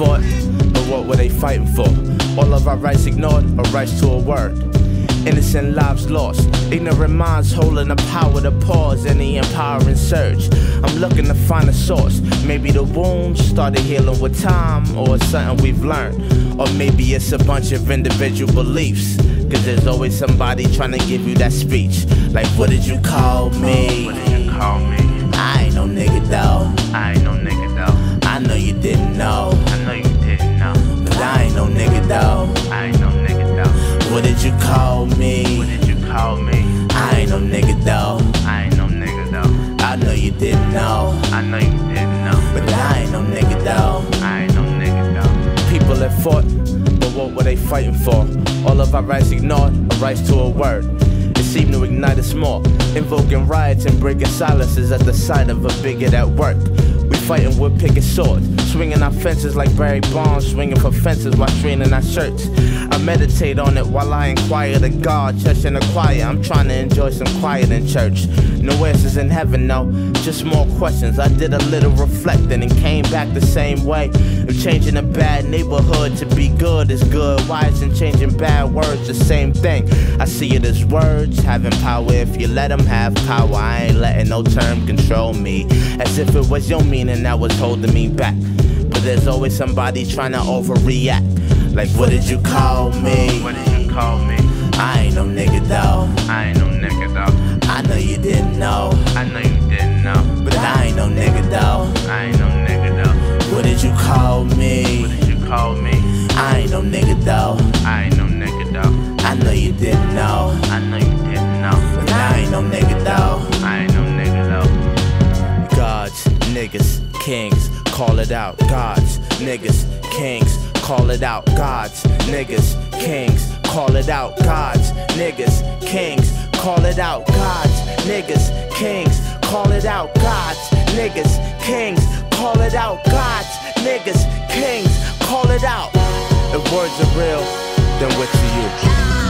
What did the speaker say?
fought, but what were they fighting for? All of our rights ignored, or rights to a word. Innocent lives lost, ignorant minds holding the power to pause any empowering surge. I'm looking to find a source. Maybe the wounds started healing with time, or it's something we've learned. Or maybe it's a bunch of individual beliefs. Cause there's always somebody trying to give you that speech. Like, what did you call me? What did you call me? I ain't no nigga though. I ain't no nigga though. I know you didn't know. I know you didn't know. But I ain't no nigga though. I ain't no nigga though. What did you call me? What did you call me? I ain't no nigga though. I ain't no nigga though. I know you didn't know. I know you didn't know. But I ain't no nigga though. I ain't no nigga though. People that fought, but what were they fighting for? All of our rights ignored, a rights to a word. It seemed to ignite us more, invoking riots and breaking silences at the sight of a bigot at work. We fighting with picket swords, swinging our fences like Barry Bonds, swinging for fences while straining our shirts. I meditate on it while I inquire to God, church in the choir. I'm trying to enjoy some quiet in church. No answers in heaven, no, just more questions. I did a little reflecting and came back the same way. If changing a bad neighborhood to be good is good, why isn't changing bad words the same thing? I see it as words, having power if you let them have power. I ain't letting no term control me, as if it was your meaning that was holding me back. But there's always somebody trying to overreact. Like, what did you call me? What did you call me? I ain't no nigga though. I ain't no nigga though. I know you didn't know. I know you didn't know. But I ain't no nigga though. I ain't no nigga though. What did you call me? What did you call me? I ain't no nigga though. I ain't no nigga though. I know you didn't know. I know you didn't know. But I ain't no nigga though. I ain't no nigga though. Gods, niggas, kings, call it out. Gods, niggas, kings, call it out. Gods, niggas, kings, call it out. Gods, niggas, kings, call it out. Gods, niggas, kings, call it out. Gods, niggas, kings, call it out. Gods, niggas, kings, call it out. If words are real, then what to you?